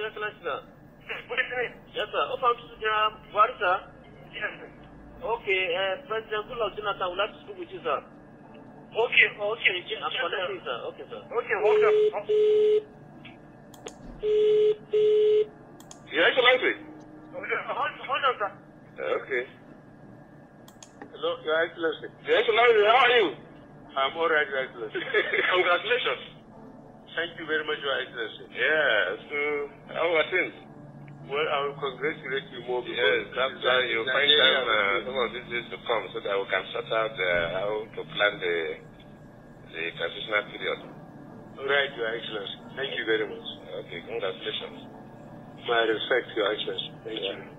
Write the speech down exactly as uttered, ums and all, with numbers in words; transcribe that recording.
Excellency, sir. Good evening. Yes, sir. Open to General Muhammadu, sir. Yes. Okay, uh, President Goodluck Jonathan would like to speak with you, sir. Okay, okay. I'm connecting, sir. Okay, sir. Okay, hold on. Your Excellency. Hold on, hold on, sir. Okay. Hello, Your Excellency. Your Excellency, how are you? I'm all right, Your Excellency. Congratulations. Thank you very much, Your Excellency. Yeah, so how are things? Well, I will congratulate you more. Yes, that's why you find time uh, some of these days to come so that we can sort out uh, how to plan the the transitional period. All right, Your Excellency. Thank you very much. Okay, congratulations. My respect, Your Excellency. Thank yeah. you.